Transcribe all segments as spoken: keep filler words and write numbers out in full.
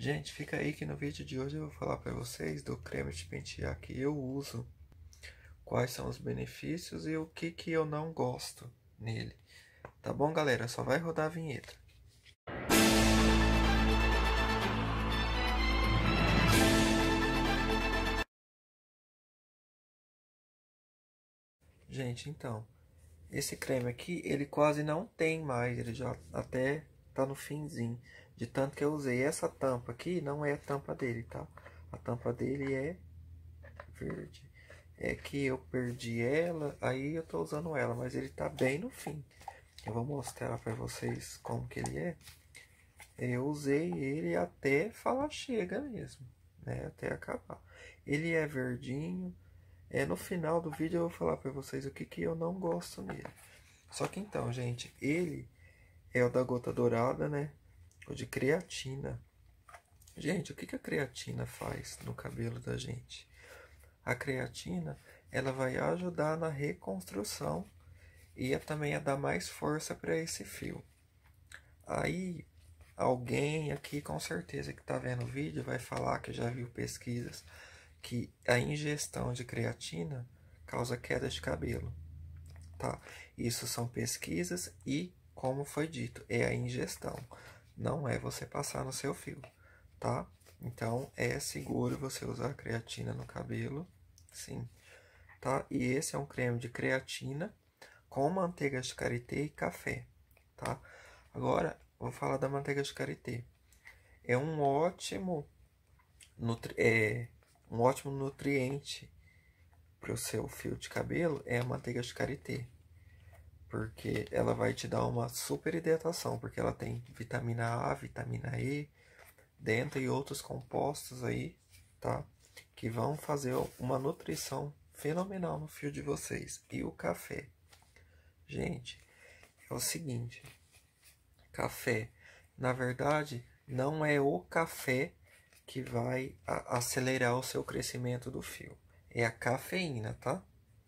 Gente, fica aí que no vídeo de hoje eu vou falar para vocês do creme de pentear que eu uso, quais são os benefícios e o que que eu não gosto nele. Tá bom, galera? Só vai rodar a vinheta. Gente, então, esse creme aqui, ele quase não tem mais, ele já até tá no finzinho, de tanto que eu usei. Essa tampa aqui não é a tampa dele, tá? A tampa dele é verde. É que eu perdi ela, aí eu tô usando ela, mas ele tá bem no fim. Eu vou mostrar pra vocês como que ele é. Eu usei ele até falar chega mesmo, né? Até acabar. Ele é verdinho. É, no final do vídeo eu vou falar pra vocês o que que eu não gosto nele. Só que então, gente, ele é o da gota dourada, né? O de creatina. Gente, o que que a creatina faz no cabelo da gente? A creatina, ela vai ajudar na reconstrução e também a dar mais força para esse fio. Aí, alguém aqui com certeza que está vendo o vídeo vai falar que já viu pesquisas que a ingestão de creatina causa queda de cabelo, tá? Isso são pesquisas e, como foi dito, é a ingestão, não é você passar no seu fio, tá? Então, é seguro você usar creatina no cabelo, sim, tá? E esse é um creme de creatina com manteiga de karité e café, tá? Agora, vou falar da manteiga de karité. É um ótimo, nutri é, um ótimo nutriente para o seu fio de cabelo, é a manteiga de karité. Porque ela vai te dar uma super hidratação, porque ela tem vitamina A, vitamina E, dentro e outros compostos aí, tá? Que vão fazer uma nutrição fenomenal no fio de vocês. E o café? Gente, é o seguinte, café, na verdade, não é o café que vai acelerar o seu crescimento do fio. É a cafeína, tá?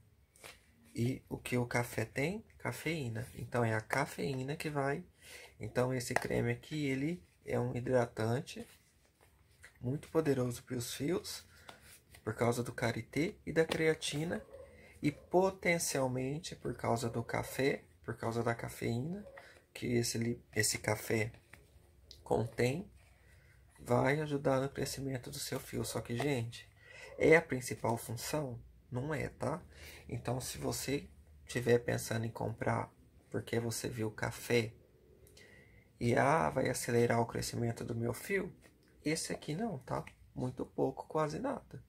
E o que o café tem? Cafeína. Então, é a cafeína que vai... Então, esse creme aqui, ele é um hidratante muito poderoso para os fios, por causa do karité e da creatina, e potencialmente por causa do café, por causa da cafeína, que esse, esse café contém, vai ajudar no crescimento do seu fio. Só que, gente, é a principal função? Não é, tá? Então, se você estiver pensando em comprar porque você viu café e ah, vai acelerar o crescimento do meu fio, esse aqui não, tá? Muito pouco, quase nada.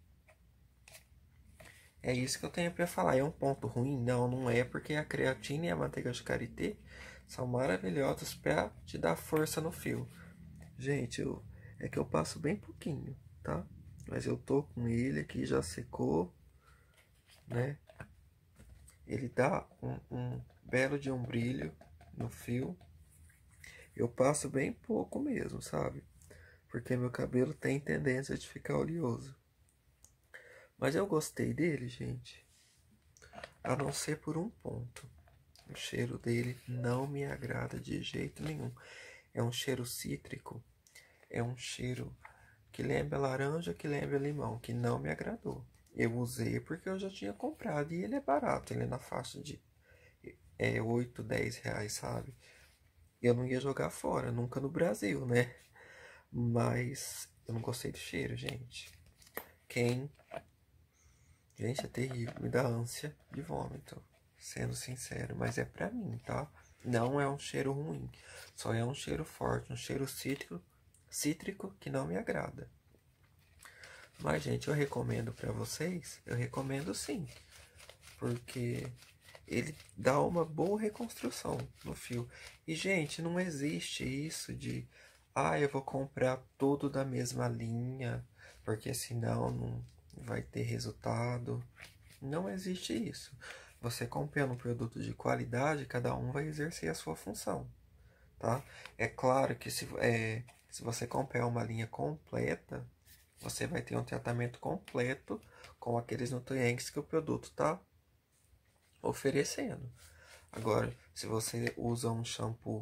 É isso que eu tenho para falar. É um ponto ruim? Não, não é, porque a creatina e a manteiga de karité são maravilhosas para te dar força no fio. Gente, eu, é que eu passo bem pouquinho, tá? Mas eu tô com ele aqui, já secou, né? Ele dá um, um belo de um brilho no fio. Eu passo bem pouco mesmo, sabe? Porque meu cabelo tem tendência de ficar oleoso. Mas eu gostei dele, gente. A não ser por um ponto. O cheiro dele não me agrada de jeito nenhum. É um cheiro cítrico. É um cheiro que lembra laranja, que lembra limão, que não me agradou. Eu usei porque eu já tinha comprado e ele é barato. Ele é na faixa de é, oito, dez reais, sabe? Eu não ia jogar fora, nunca no Brasil, né? Mas eu não gostei do cheiro, gente. Quem... Gente, é terrível, me dá ânsia de vômito, sendo sincero, mas é pra mim, tá? Não é um cheiro ruim, só é um cheiro forte, um cheiro cítrico, cítrico que não me agrada. Mas, gente, eu recomendo pra vocês, eu recomendo sim, porque ele dá uma boa reconstrução no fio. E, gente, não existe isso de, ah, eu vou comprar tudo da mesma linha, porque senão não vai ter resultado. Não existe isso. Você comprando um produto de qualidade, cada um vai exercer a sua função, tá? É claro que se, é, se você comprar uma linha completa, você vai ter um tratamento completo com aqueles nutrientes que o produto está oferecendo. Agora, se você usa um shampoo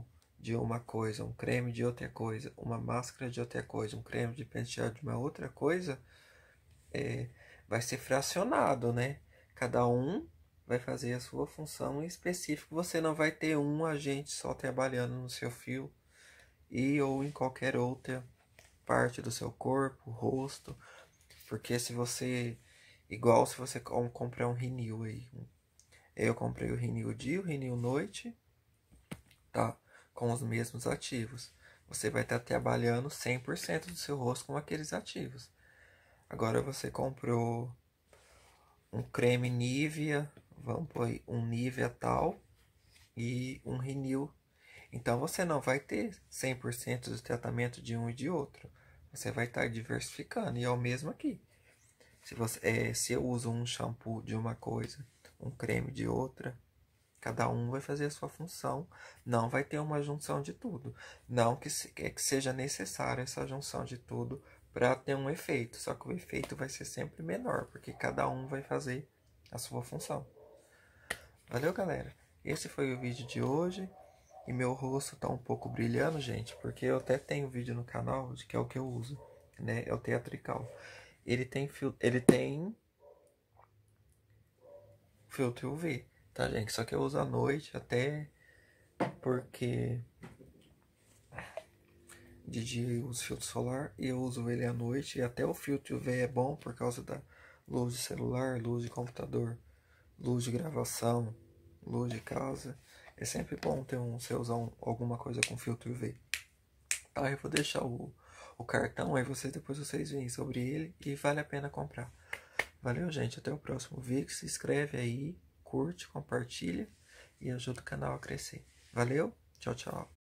de uma coisa, um creme de outra coisa, uma máscara de outra coisa, um creme de penteado de uma outra coisa, é, vai ser fracionado, né? Cada um vai fazer a sua função em específico. Você não vai ter um agente só trabalhando no seu fio e ou em qualquer outra parte do seu corpo, rosto, porque se você, igual se você comprar um Renew aí, eu comprei o Renew dia, o Renew noite, tá? Com os mesmos ativos. Você vai estar trabalhando cem por cento do seu rosto com aqueles ativos. Agora você comprou um creme Nivea, vamos pôr aí, um Nivea tal e um Renew. Então você não vai ter cem por cento do tratamento de um e de outro. Você vai estar diversificando. E é o mesmo aqui. Se, você, é, se eu uso um shampoo de uma coisa, um creme de outra, cada um vai fazer a sua função. Não vai ter uma junção de tudo. Não que, se, é que seja necessária essa junção de tudo para ter um efeito. Só que o efeito vai ser sempre menor, porque cada um vai fazer a sua função. Valeu, galera? Esse foi o vídeo de hoje. E meu rosto tá um pouco brilhando, gente, porque eu até tenho vídeo no canal, que é o que eu uso, né? É o Teatrical. Ele tem, fil ele tem filtro U V, tá, gente? Só que eu uso à noite, até porque de dia eu uso filtro solar e eu uso ele à noite. E até o filtro U V é bom por causa da luz de celular, luz de computador, luz de gravação, luz de casa. É sempre bom ter um, você usar um, alguma coisa com filtro U V. Tá, eu vou deixar o, o cartão, aí vocês depois vocês veem sobre ele e vale a pena comprar. Valeu, gente, até o próximo vídeo. Se inscreve aí, curte, compartilha e ajuda o canal a crescer. Valeu, tchau, tchau.